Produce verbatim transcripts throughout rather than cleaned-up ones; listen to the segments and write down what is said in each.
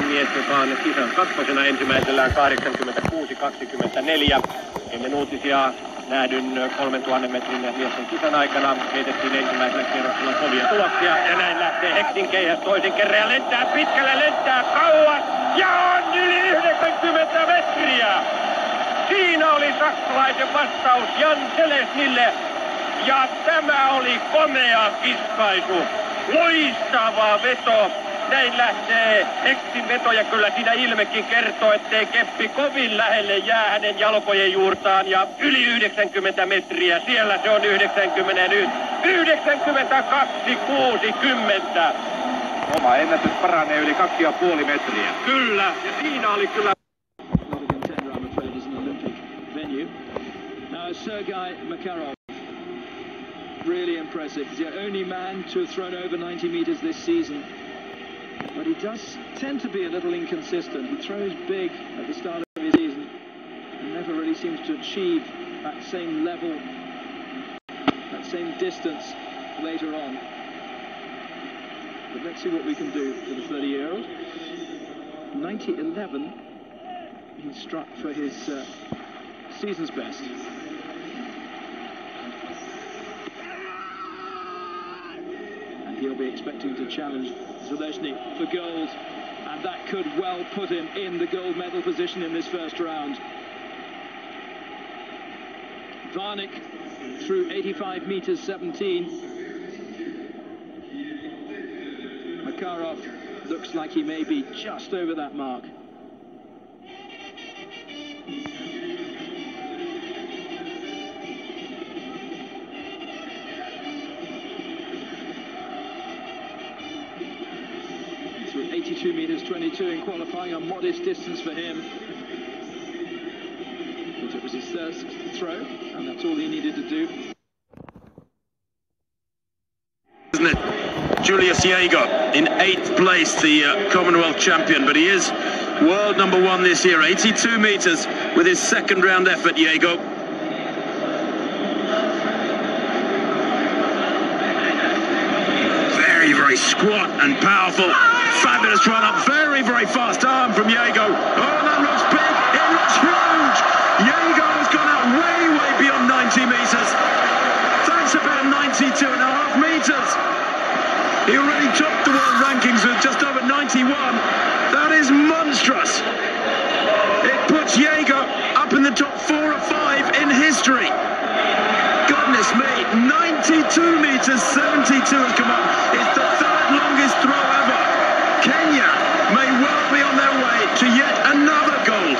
mies, joka on kisan kakkosena ensimmäisellään kahdeksankymmentäkuusi kaksikymmentäneljä. Ennen uutisia nähdyn kolmentuhannen metrin miesten kisan aikana heitettiin ensimmäisellä kierroksella kovia tuloksia. Ja näin lähtee Heksin keihäs toisen kerran ja lentää pitkälle, lentää kauas ja on yli yhdeksänkymmentä metriä. Siinä oli saksalaisen vastaus Jan Selesnille. Ja tämä oli komea kiskaisu. Loistava veto. Näin lähtee Heksin veto ja kyllä siinä ilmekin kertoo, ettei keppi kovin lähelle jää hänen jalkojen juurtaan. Ja yli yhdeksänkymmentä metriä. Siellä se on yhdeksänkymmentä nyt. yhdeksänkymmentäkaksi kuusikymmentä. Oma ennätys paranee yli kaksi ja puoli metriä. Kyllä. Ja siinä oli kyllä... Really impressive. He's the only man to have thrown over ninety metres this season. But he does tend to be a little inconsistent. He throws big at the start of his season and never really seems to achieve that same level, that same distance later on. But let's see what we can do for the thirty-year-old. ninety eleven, he struck for his uh, season's best. He'll be expecting to challenge Zalesny for gold, and that could well put him in the gold medal position in this first round. Varnik through eighty-five metres seventeen. Makarov looks like he may be just over that mark. eighty-two metres twenty-two in qualifying, a modest distance for him. But it was his third throw, and that's all he needed to do. Isn't it? Julius Jaeger in eighth place, the uh, Commonwealth champion, but he is world number one this year. eighty-two metres with his second round effort, Jaeger. Very, very squat and powerful. Fabulous run up, very, very fast arm from Jaeger. Oh, that looks big, it looks huge. Jaeger has gone out way, way beyond ninety metres. That's about ninety-two and a half metres. He already topped the world rankings with just over ninety-one. That is monstrous. It puts Jaeger up in the top four or five in history. Goodness me, ninety-two metres seventy-two has come up. It's the third longest throw ever. Kenya may well be on their way to yet another gold.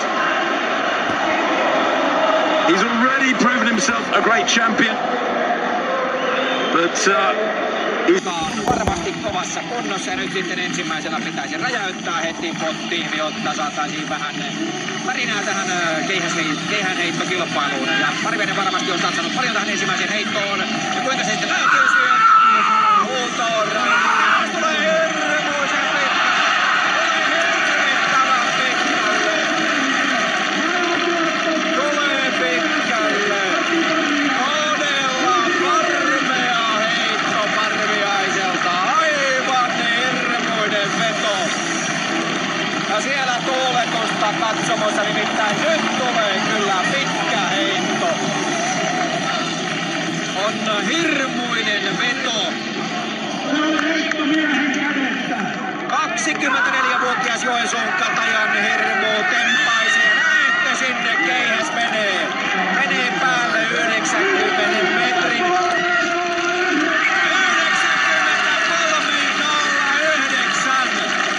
He's already proven himself a great champion, but uh, he's... varmasti kovassa kunnossa ja nyt sitten ensimmäisellä pitäisi räjäyttää heti pottiin, jotta saataisiin vähän värinää tähän keihänheittokilpailuun. Ja Parviainen varmasti on satsannut paljon tähän ensimmäiseen heittoon. Ja kuinka se sitten löytyy syön huutoon. Tulee hirmuisen pitkä. Tulee hirvittävän pitkälle. Tulee pitkälle. Todella karmea heitto Parviaiselta. Aivan hirmuinen veto. Ja siellä tuuletusta katsomossa nimittäin nyt tulee kyllä pitkä heitto. On hirmuinen veto. kaksikymmentäneljävuotias Joensuun Katajan hirmu tempaisi ja näette sinne keihäs menee. Menee päälle yhdeksänkymmentä metrin. yhdeksänkymmentäkolme nolla yhdeksän.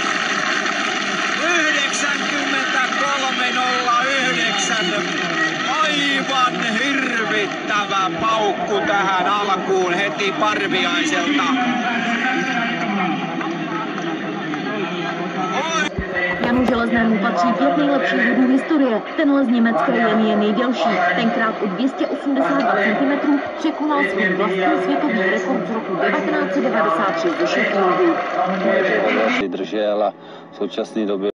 yhdeksänkymmentäkolme nolla yhdeksän. Aivan hirvittävä paukku tähän alkuun heti Parviaiselta. Janu Železnému patří pět nejlepších bodů historie. Tenhle z německé Jeny je nejdelší. Tenkrát o dvě stě osmdesát dva centimetrů překonal svůj vlastní světový rekord z roku devatenáct set devadesát tři ze Sheffieldu. Držel a v současné době